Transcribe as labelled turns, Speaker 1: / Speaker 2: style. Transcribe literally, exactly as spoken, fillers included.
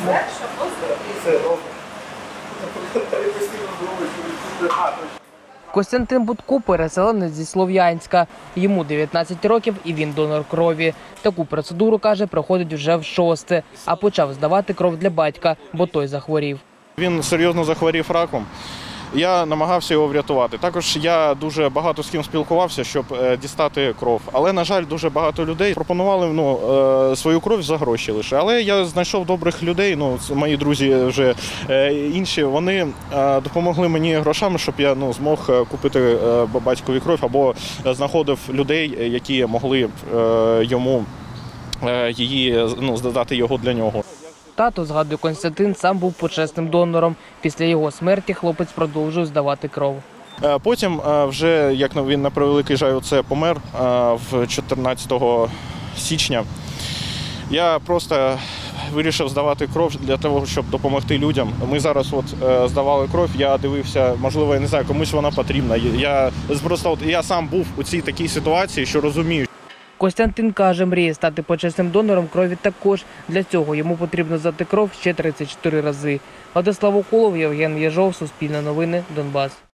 Speaker 1: Костянтин Будко – переселенець зі Слов'янська. Йому дев'ятнадцять років і він донор крові. Таку процедуру, каже, проходить вже в шосте, а почав здавати кров для батька, бо той захворів.
Speaker 2: Він серйозно захворів раком. Я намагався його врятувати. Також я дуже багато з ким спілкувався, щоб дістати кров. Але, на жаль, дуже багато людей пропонували ну, свою кров за гроші лише. Але я знайшов добрих людей, ну, мої друзі вже інші, вони допомогли мені грошами, щоб я ну, змог купити батькові кров або знаходив людей, які могли йому її, ну, здати його для нього.
Speaker 1: Тато, згадує Костянтин, сам був почесним донором. Після його смерті хлопець продовжує здавати кров.
Speaker 2: Потім вже, як він на превеликий жаль, це помер в чотирнадцятого січня. Я просто вирішив здавати кров для того, щоб допомогти людям. Ми зараз от здавали кров, я дивився, можливо, я не знаю, комусь вона потрібна. Я просто от, я сам був у цій такій ситуації, що розумію.
Speaker 1: Костянтин каже, мріє стати почесним донором крові також. Для цього йому потрібно здати кров ще тридцять чотири рази. Владислав Окулов, Євген Єжов, Суспільне новини, Донбас.